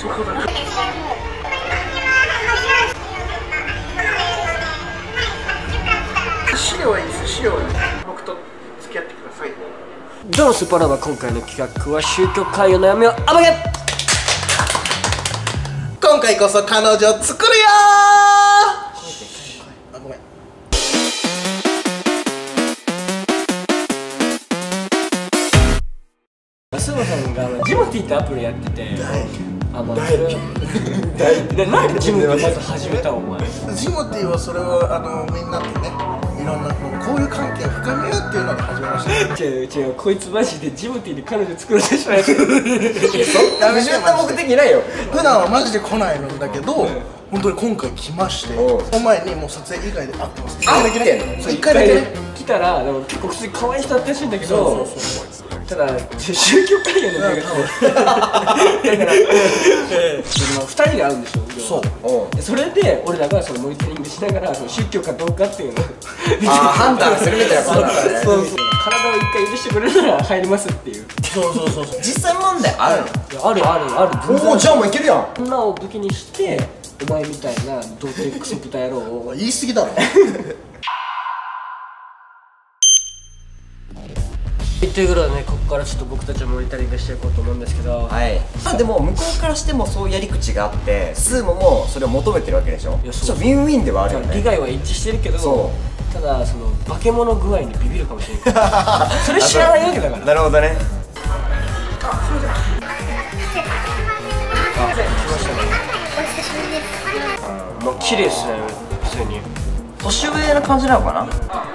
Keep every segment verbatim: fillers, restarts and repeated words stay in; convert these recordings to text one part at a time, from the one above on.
そこだけ。資料はいいです。資料は僕と付き合ってください。 どうもスーパーラバー、今回の企画は宗教界の悩みを暴け。 今回こそ彼女作るよー。あ、ごめん。 スーパーさんがジモティーってアプリやってて、あの大でなんでジモティーまず始めたのお前。 ジモティーはそれをあのみんなでね、いろんなこういう関係を深めようっていうので始めました。 違う違う、こいつマジでジモティーで彼女作ろうとしないで。 やめてそんな目的ないよ。 普段はマジで来ないんだけど、本当に今回来まして、その前にもう撮影以外で会ってます。 会ってんの？ そう、一回だけね。 来たらでも結構普通に可愛い人だったらしいんだけど、 そうそうそう。 ただ宗教関係の目がだからふたりで会うんでしょ。そうそれで俺らがそのモニタリングしながらその宗教かどうかっていうのを判断するみたいなことだね。 そうそう、体を一回許してくれるなら入りますっていう。 そうそうそうそう。 実際問題あるの？ いやあるあるある。 おお、じゃあもういけるやん。 女を武器にしてお前みたいな童貞クソ豚野郎を言い過ぎだろ。 ということでね、ここからちょっと僕たちもモニタリングしていこうと思うんですけど、 はい。まあでも向こうからしてもそういうやり口があってスーモもそれを求めてるわけでしょ。 いやそう、 ウィンウィンではあるよね。 利害は一致してるけど、 そうただその化け物具合にビビるかもしれないそれ知らないわけだからなるほどね。 あ、すいません。あ、来ましたね。もう綺麗ですね、普通に。 年上な感じなのかな。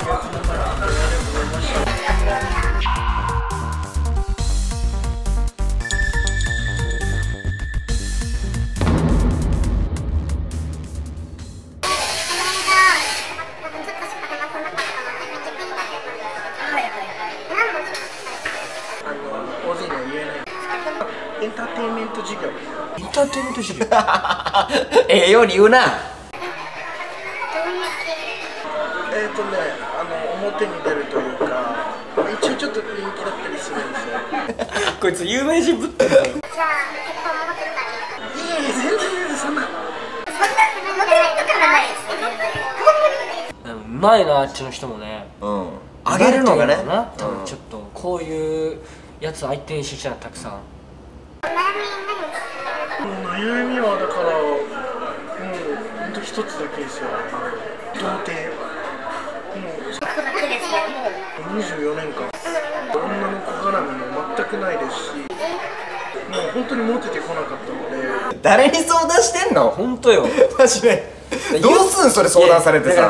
エンターテインメント事業。 エンターテインメント事業ええように言うな。 えっとね、あの表に出るというか、一応ちょっと人気だったりするんですよ。 こいつ有名人ぶってるから。いやいや、 全然全然そんな。 うまいな、あっちの人もね。 うん。あげるのがね。 多分ちょっとこういうやつ相手にしてきたらたくさん。 悩みはだからもう本当一つだけですよ。童貞。もうにじゅうよねんかん女の子絡みも全くないですし、もう本当にモテてこなかったので。 誰に相談してんの？ 本当よ。 マジで。どうすんそれ相談されてさ。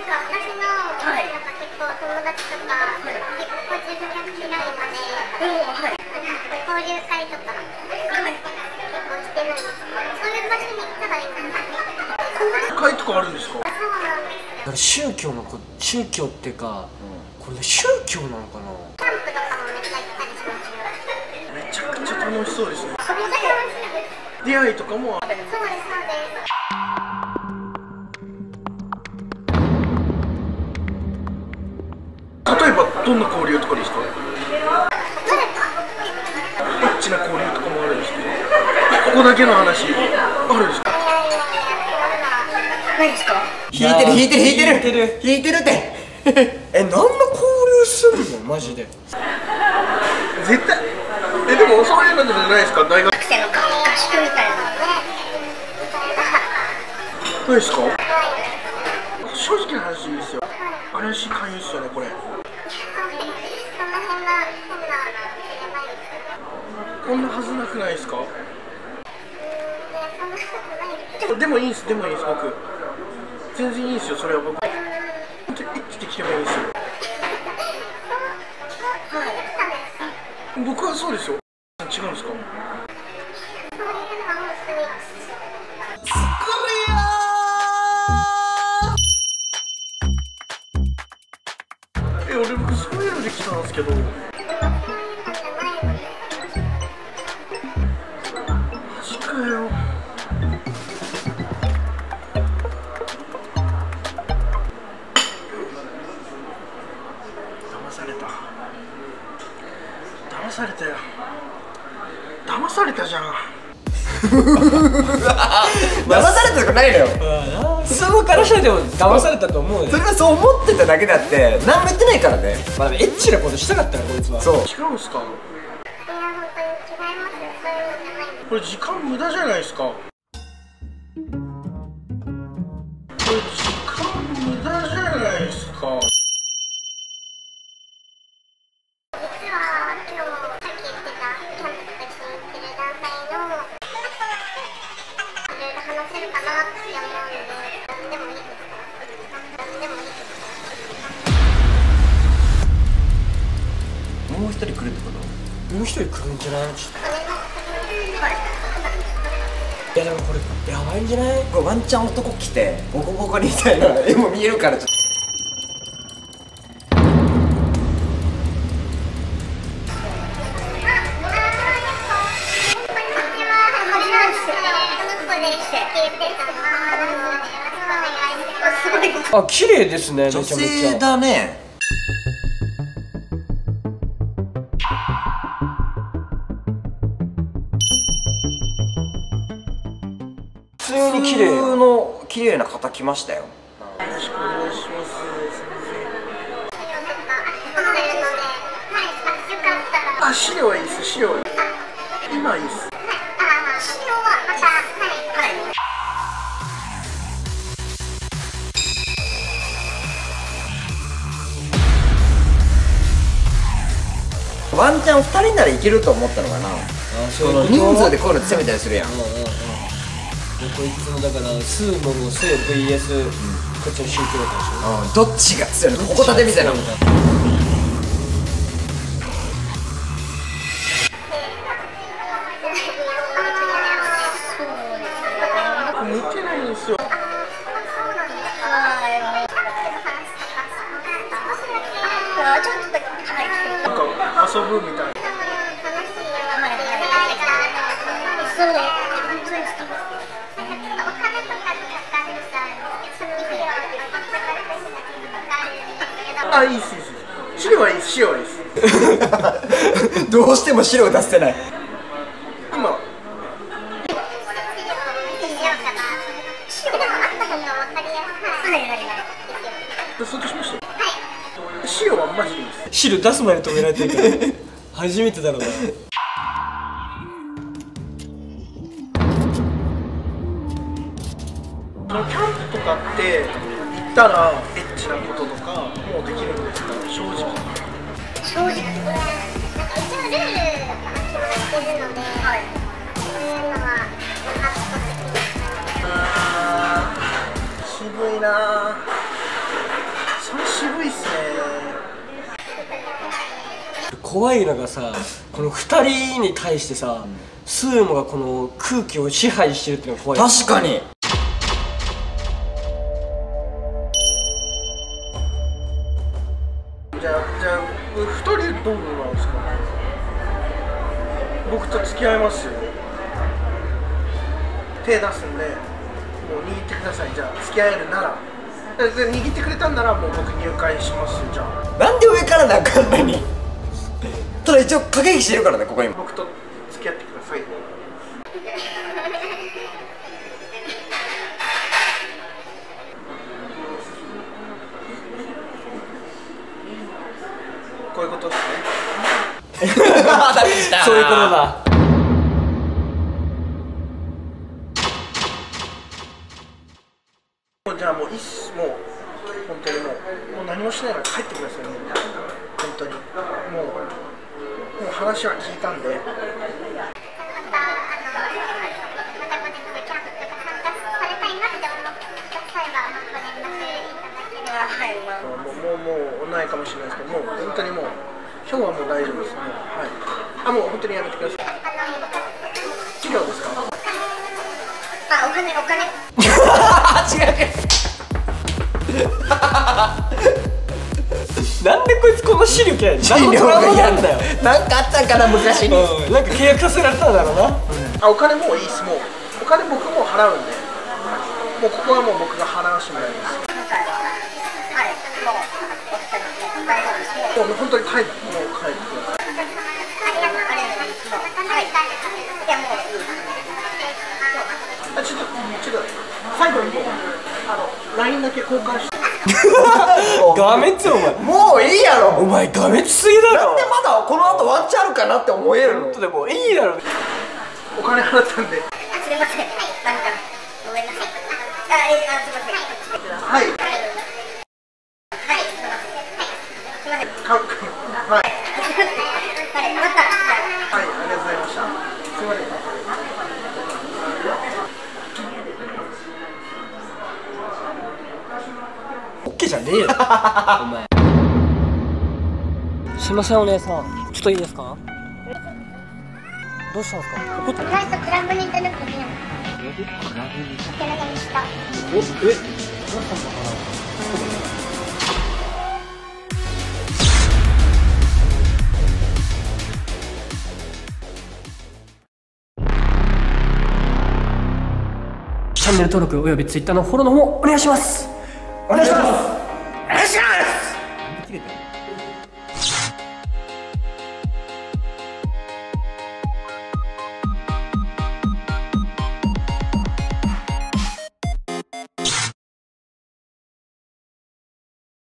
会とかあるんですか？ 宗教のこ宗教っていうか、これ宗教なのかな。 めちゃくちゃ楽しそうですね。出会いとかも。例えばどんな交流とかですか？エッチな交流とかもあるんですか？ここだけの話あるんですか？ 何ですか？引いてる引いてる引いてる引いてる引いてるってえ、何の交流するのマジで。 絶対。え、でもそういうのじゃないですか？大学生の合宿みたいな。 ないですか？正直な話いいですよ。怪しい勧誘っすよね、これ。こんなはずなくないですか？でもいいんです、でもいいんです、僕。全然いいんですよ、それは僕。本当に生きてきてもいいんですよ。僕はそうですよ。違うんですか？え、俺僕そういうのできたんですけど。マジかよ。騙された。騙されたよ。騙されたじゃん。 騙されたとかないのよ。 スーモからしたらでも騙されたと思うよ。 それはそう思ってただけであって何も言ってないからね。 まあエッチなことしたかったらこいつは。 そう。 違うんすか？これ時間無駄じゃないですか。これ時間無駄じゃないですか。 もう一人来るってこと？ もう一人来るんじゃない？ちょっといやでもこれやばいんじゃない？ これワンチャン男来てボコボコにみたいな絵も見えるからちょっと。 あ、綺麗ですね。めちゃ女めち性ゃ。 だね。 普通に綺麗。 普通の綺麗な方来ましたよ。 よろしくお願いします。すみません。あ、資料はいいです。資料はいい。今いいです。 ワンチャンふたりならいけると思ったのかな。 あ、 その人数でこういうの攻めたりするやん。 うんうんうん。こいつもだからスーモのスー ブイエス こっちの宗教だうん、どっちが強いの？ここ立てみたいな。 向いてないんですよ。なんか遊ぶみたいな。あ、いいっすいいっす。資料はいいっす。資料はいいっす。 どうしても白を出せない。 今。そうとしました。資料はマジでいいです。 汁出す前に止められてるから初めてだろうな。 キャンプとかって行ったらエッチなこととかもうできるんですか？正直正直なんか一応ルールが決まってるので、はい、そういうのは分かってます。 あー、渋いなー。それ渋いっすね。 怖いのがさ、このふたりに対してさ、スーモがこの空気を支配してるっていうのが怖い。 確かに。 じゃあ、じゃあ、ふたりどうなんですか？僕と付き合いますよ。手出すんで、もう握ってください。じゃあ、付き合えるなら。で握ってくれたんなら、もう僕入会しますよ。じゃあ。 なんで上からなんかあんなに。ただ一応駆け引きしてるからね、ここに。 僕と付き合ってください。こういうことですね。 ダメでした。 そういうことだ。 じゃあもういっす。もう本当にもうもう何もしないから帰ってください。もう本当にもうもう話は聞いたんで。もうもうもうないかもしれないですけど、もう本当にもう今日はもう大丈夫です。もうはい。あ、もう本当にやめてください。治療ですか？ あ、お金お金。 違う。 なんでこいつこんな資料嫌い？ 資料が嫌なんだよ。 なんかあったんかな昔に。 うん、なんか契約させられたんだろうな。 あ、お金もういいっす。もうお金僕も払うんで、もうここはもう僕が払わせてもらいます。もう本当に帰って、もう帰ってください。 あ、ちょっとちょっと最後にこうあの ライン だけ交換してガメツお前もういいやろ。 お前ガメツすぎだろ。 なんでまだこの後ワンチャンあるかなって思えるの。 ちょっとでもいいだろ。 お金払ったんで。 あ、すみません。なんかごめんなさい。あ、え、あ、すみません。 はい。 はい。はい。すみません。はい。すみません。 かはい。 はい。また。 はい、ありがとうございました。すみません。 オッケーじゃねえよお前。すいませんお姉さん、ちょっといいですか。どうしたんですか。怒ってる。 最初クラブに行った時にクラブに行ったお、え、どうしたのかな。チャンネル登録およびツイッターのフォローの方お願いします。 お願いします。 よっしゃ